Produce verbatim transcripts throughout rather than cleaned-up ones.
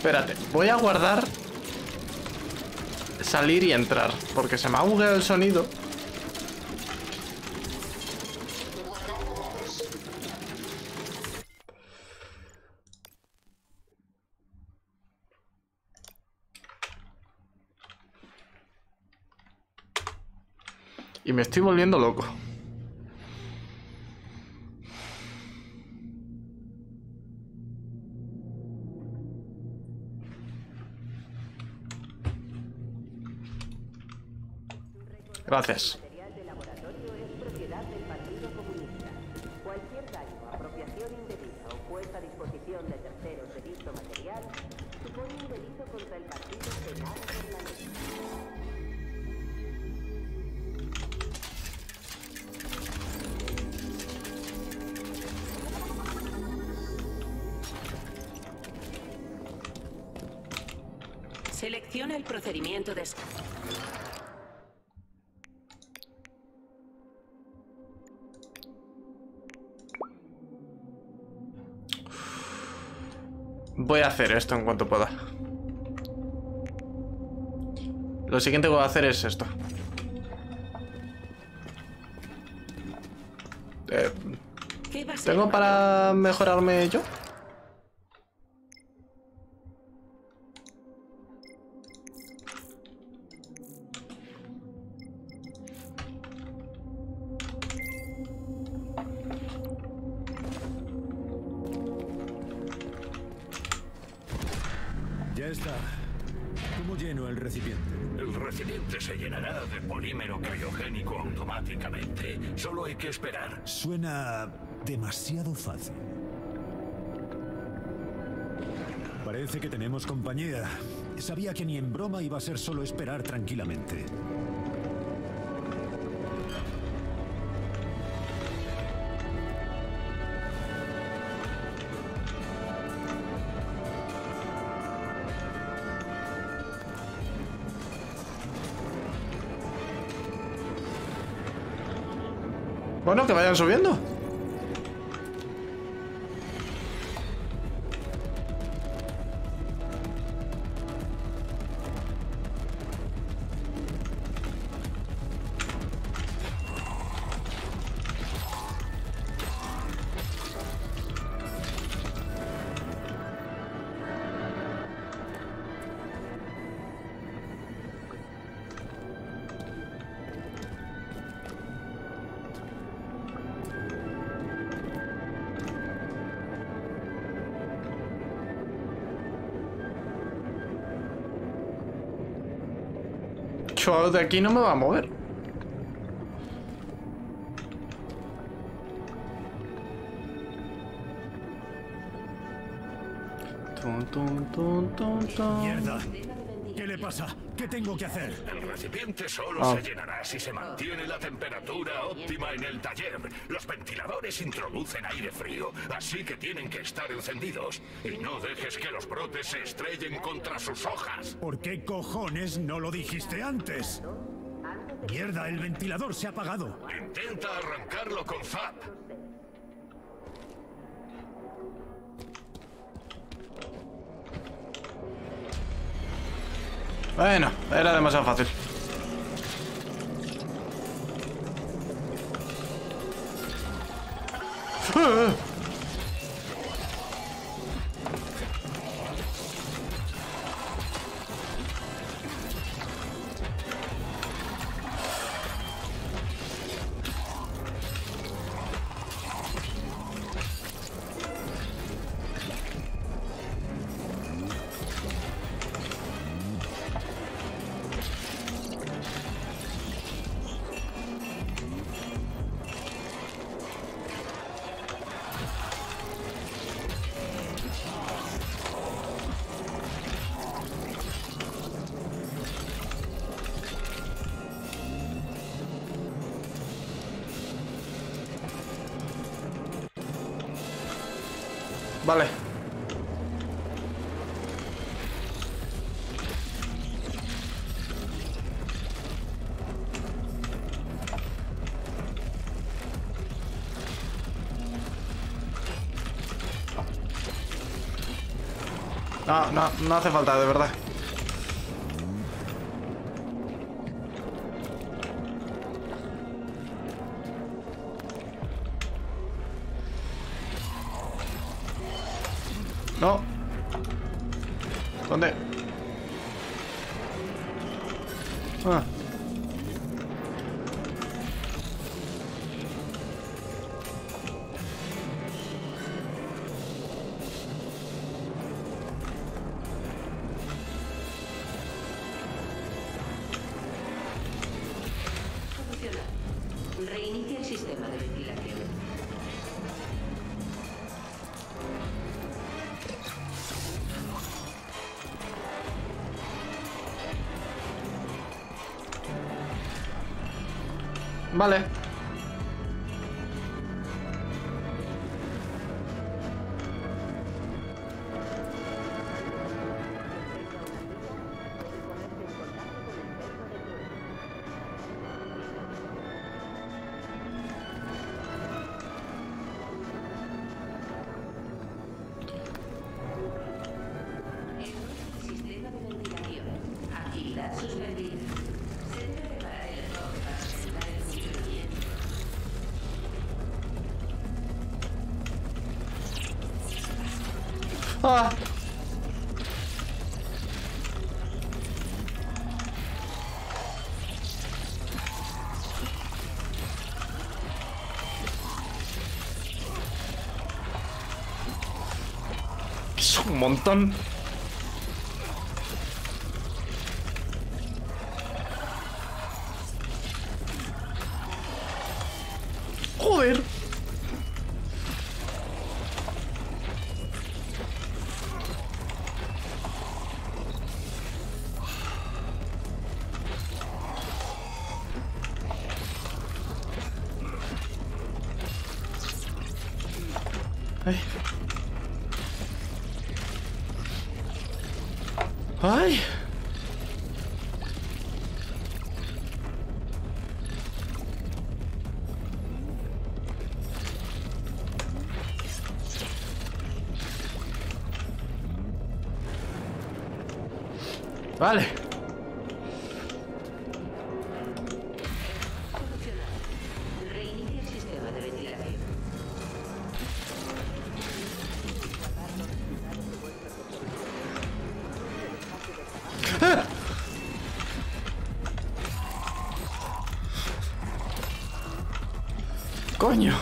Espérate, voy a guardar salir y entrar, porque se me ha bugueado el sonido. Y me estoy volviendo loco. Gracias. El material de laboratorio es propiedad del Partido Comunista. Cualquier daño, apropiación indebida o puesta a disposición de terceros de dicho material supone un delito contra el partido penado por la ley. Selecciona el procedimiento de... Voy a hacer esto en cuanto pueda. Lo siguiente que voy a hacer es esto. Eh, ¿Qué va a ser, ¿Tengo mayor? para mejorarme yo? Ya está. ¿Cómo lleno el recipiente? El recipiente se llenará de polímero criogénico automáticamente. Solo hay que esperar. Suena demasiado fácil. Parece que tenemos compañía. Sabía que ni en broma iba a ser solo esperar tranquilamente. Bueno, que vayan subiendo. Yo de aquí no me va a mover. Tun, tun, tun, tun, tun. ¡Mierda! ¿Qué le pasa? ¿Qué tengo que hacer? El recipiente solo Ah. se llenará si se mantiene la temperatura óptima en el taller. Los ventiladores introducen aire frío, así que tienen que estar encendidos. Y no dejes que los brotes se estrellen contra sus hojas. ¿Por qué cojones no lo dijiste antes? ¡Mierda! El ventilador se ha apagado. Intenta arrancarlo con F A P. Bueno, era demasiado fácil. ¡Ah! Vale. No, no, no hace falta, de verdad. No. ¿Dónde? Ah. Reinicia el sistema de ventilación. Vale. Sistema de ventilación. Actividad suspendida. Se debe reparar el error para asegurar el funcionamiento. Ah. Es un montón. Joder. Ay. Ay. Vale. Reinicia el sistema de ventilación. ¡Ah! Coño.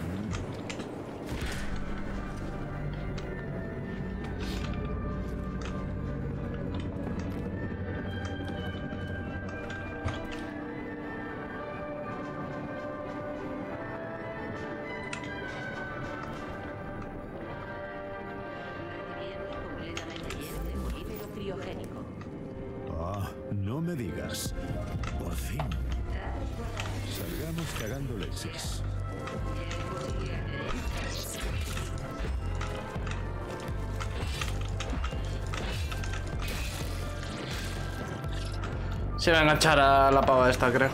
Completamente lleno de polímero criogénico. Ah, no me digas. Por fin. Salgamos cagando leches. Se va a enganchar a la pava esta, creo.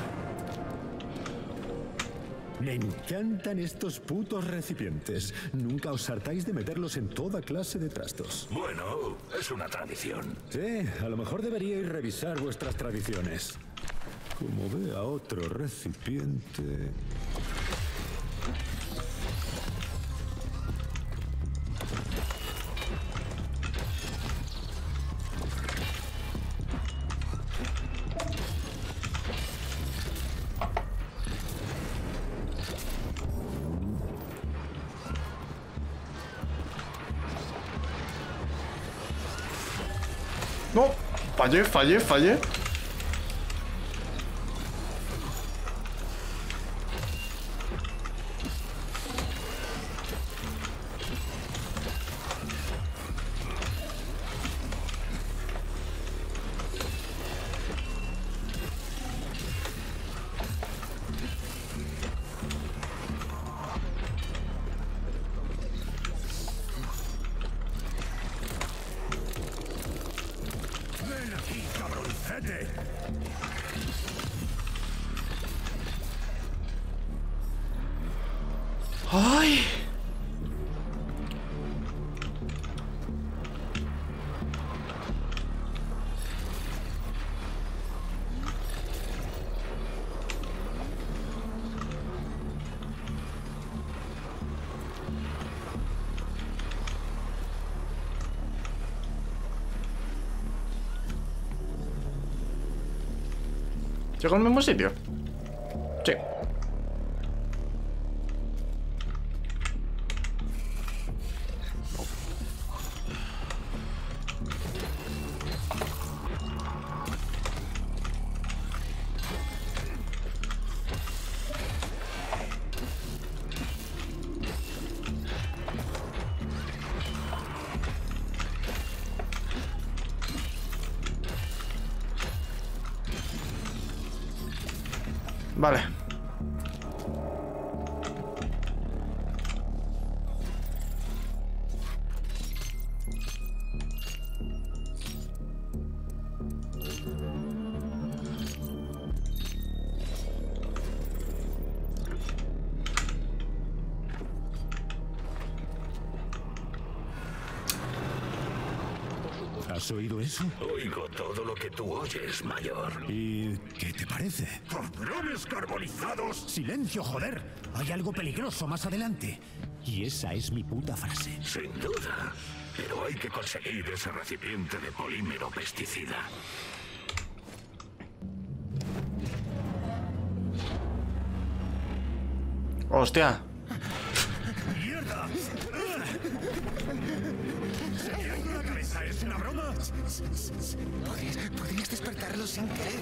Me encantan estos putos recipientes. Nunca os hartáis de meterlos en toda clase de trastos. Bueno, es una tradición. Sí, a lo mejor deberíais revisar vuestras tradiciones. Como vea otro recipiente... No, fallé, fallé, fallé. ¡Ven aquí, cabroncete! ¿Llego al mismo sitio? Sí. Vale. ¿Has oído eso? Oigo todo lo que tú oyes, mayor. ¿Y qué te parece? ¡Cabrones carbonizados! ¡Silencio, joder! Hay algo peligroso más adelante. Y esa es mi puta frase. Sin duda. Pero hay que conseguir ese recipiente de polímero pesticida. Hostia. ¡Mierda! ¿Se te la cabeza? ¿Es una broma? Podrías, podrías despertarlo sin querer.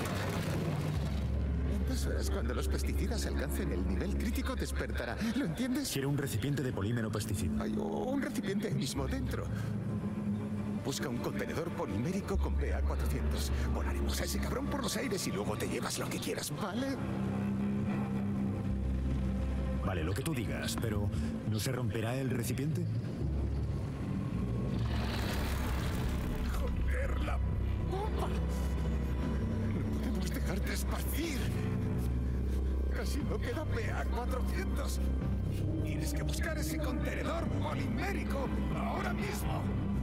En dos horas, cuando los pesticidas alcancen el nivel crítico, despertará. ¿Lo entiendes? Quiero un recipiente de polímero pesticida. Hay un recipiente ahí mismo dentro. Busca un contenedor polimérico con P A cuatrocientos. Volaremos a ese cabrón por los aires y luego te llevas lo que quieras, ¿vale? Vale, lo que tú digas, pero ¿no se romperá el recipiente? ¡Joder, la bomba! No podemos dejarte esparcir. Casi no queda P A cuatrocientos. Tienes que buscar ese contenedor polimérico ahora mismo.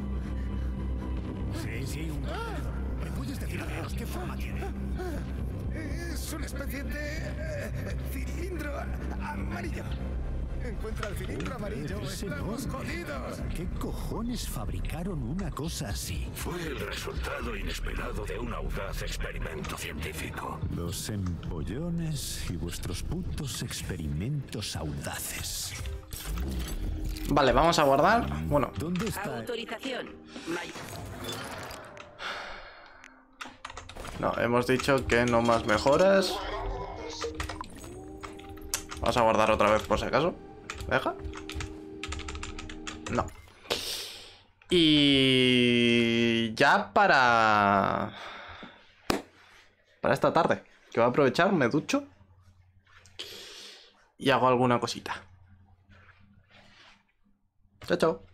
Sí, sí, un contenedor. ¿Me puedes decir al menos qué forma tiene? Es una especie de eh, cilindro amarillo. Encuentra el cilindro amarillo. Es Estamos enorme. jodidos. ¿Para qué cojones fabricaron una cosa así? Fue el resultado inesperado de un audaz experimento científico. Los empollones y vuestros putos experimentos audaces. Vale, vamos a guardar. Bueno, ¿Dónde está? Autorización. May- no, hemos dicho que no más mejoras. Vamos a guardar otra vez por si acaso. ¿Deja? No. Y ya para... Para esta tarde, que voy a aprovechar, me ducho y hago alguna cosita. Chao, chao.